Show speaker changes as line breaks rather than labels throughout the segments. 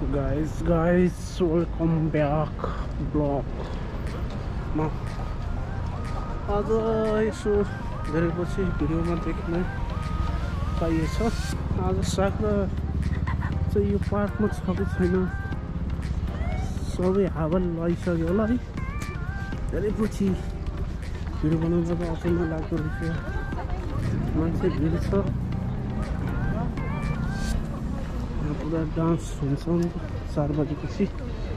guys, welcome back vlog मा आज यसो धेरै पछि भिडियोमा देख्न पाइएछ। आज साकुरा चाहिँ यो पार्कमा छ कि छैन सबै हावा लगाइसक्यो होला है। धेरै पछि भिडियो बनाउन त अचम्म लाग्दो रहेछ, मान्छे भिड छ, पुरा डान्स हुन्छ 4 बजेपछि।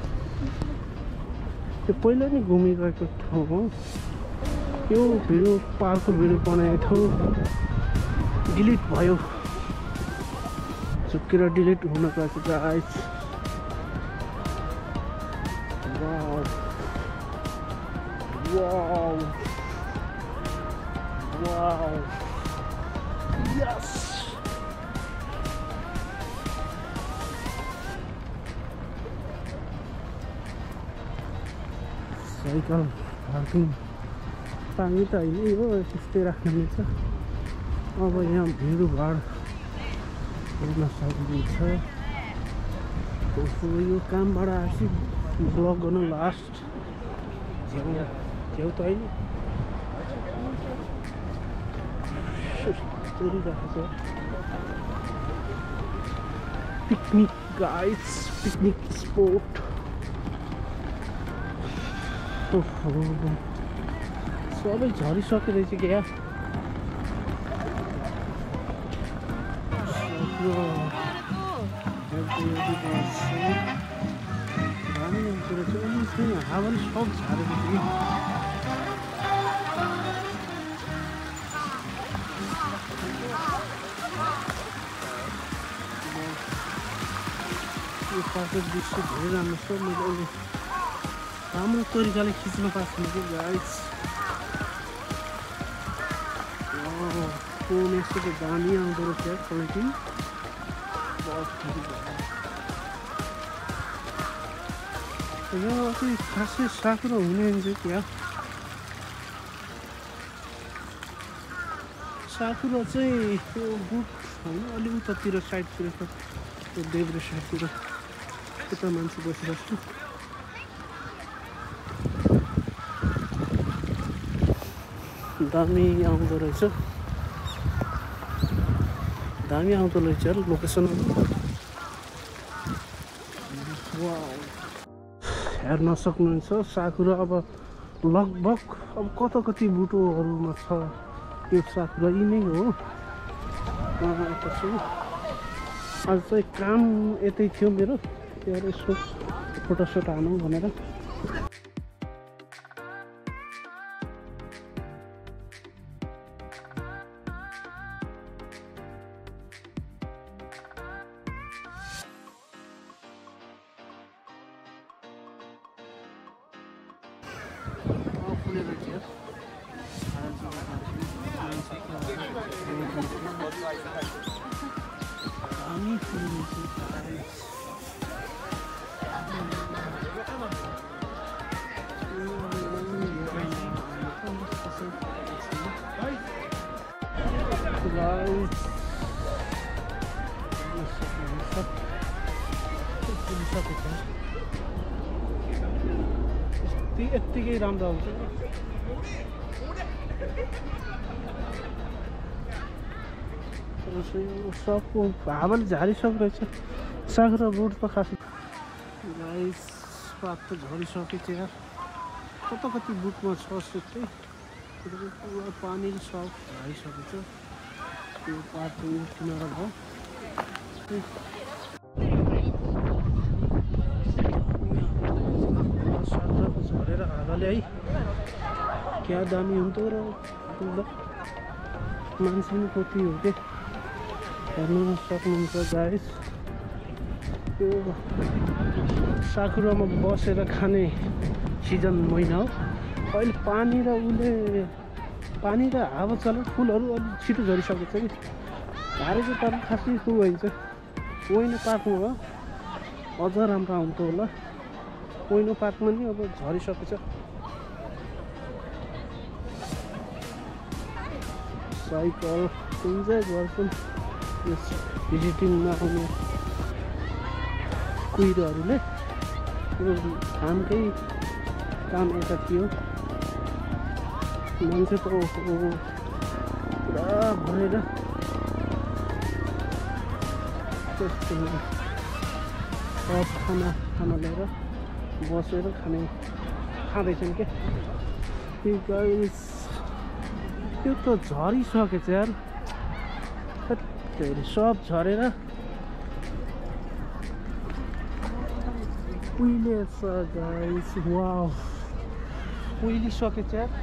त्यो पहिला नै घुमिरहेको ठाउँ हो यो। भिडियो पार्कको भिडियो बनाएको ठाउँ डिलिट भयो, चुकेर डिलिट हुन गएको guys. Wow wow wow yes. Cycle parking पानी त अहिले हो, त्यस्तै राख्नु मिल्छ। अब यहाँ भिडभाड हेर्न सक्नुहुन्छ। यो कामबाट आएपछि ब्लग गर्नु लास्ट झ्याउ त अहिले चलिरहेको छ। Picnic guys, picnic spot. सबै झरिसक्यो रहेछ क्या। हावाले सब झारेको थियो। यो पार्कको दृश्य धेरै राम्रो छ। मैले अहिले राम्रो तरिकाले खिच्न पाएको छु गाइस। फोन यस्तो त दामी आउँदो रहेछ क्वालिटी। यो चाहिँ खासै साकुरा हुने चाहिँ क्या, साकुरा चाहिँ त्यो बुट होइन, अलि उतातिर साइडतिर छ, त्यो देब्रे साइडतिर उता मान्छे बसिरहेको छु। दामी आउँदो रहेछ, दामी आउँदो रहेछ लोकेसनहरू। हेर्न सक्नुहुन्छ साकुरा अब लगभग अब कति बुटोहरूमा छ यो साकुरा। यी नै हो। यता छु। आज चाहिँ काम यतै थियो मेरो, त्यही यसो फोटोसोट हानौँ भनेर। यत्तिकै राम्रो आउँछ। सबको हावाले झारिसक्यो रहेछ साकुरा बुट त खास गाइस। पात त झरिसकेको यार, कति बुटमा छ त्यस्तै। पुरा पानी सब झरिसकेको छ। त्यो पात किनारा भयो। साकुराको झरेर हावाले है क्या दामी हुन्थ्यो र मान्छे पनि कति हो क्या। हेर्न सक्नुहुन्छ गाइस, त्यो साकुरामा बसेर खाने सिजन महिना हो अहिले। पानी र हावा चलेर फुलहरू अलिक छिटो झरिसकेको छ कि। झारेको तर खासै फुल भइन्छ। ओइनो पार्कमा हो अझ राम्रो आउँथ्यो होला। ओइनो पार्कमा नि अब झरिसकेको छ। साइकल इन्जोय गर्छन् भिजिटिङमा आउने कुहिरोहरूले यो कामकै काम यता थियो मान्छे त पुरा भरेर त्यस्तो सब खाना लिएर बसेर खाँदैछन् क्या गाइस त्यो त झरिसकेछ यार सब झरेर उहिलेछ गाइस वाउ उहिलिसकेछ यार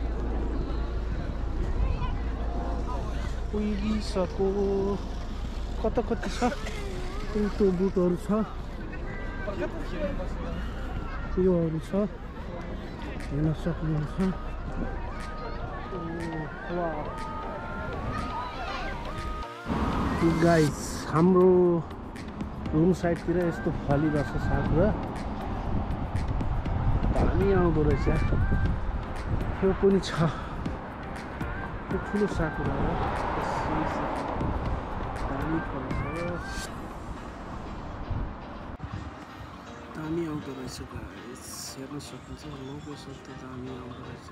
उहिलिसक्यो कति छ त्यो बुटहरू छ योहरू छ हेर्न सक्नुहुन्छ गाइस हाम्रो रुम साइडतिर यस्तो फलिरहेछ साकुरा दामी आउँदो रहेछ त्यो पनि छ त्यो ठुलो साकुरा हो दामी फल्छ दामी आउँदो रहेछ गाइस हेर्न सक्नुहुन्छ लोकेसन त दामी आउँदो रहेछ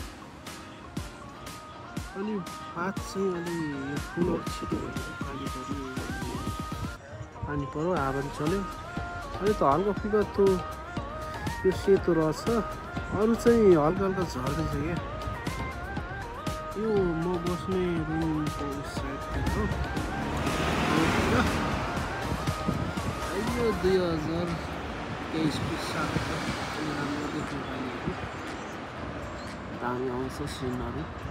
अनि पात चाहिँ अलि यो फुलहरू छिटो भएर पानी पर्यो हावा चल्यो अनि त हल्का फुल्का त्यो यो सेतो रहेछ अरू चाहिँ हल्का झर्दैछ क्या यो म बस्ने रुमको साइडतिर हो यो 2023को सालको राम्रो देख्नु पाइएको दामी आउँछ सिनहरू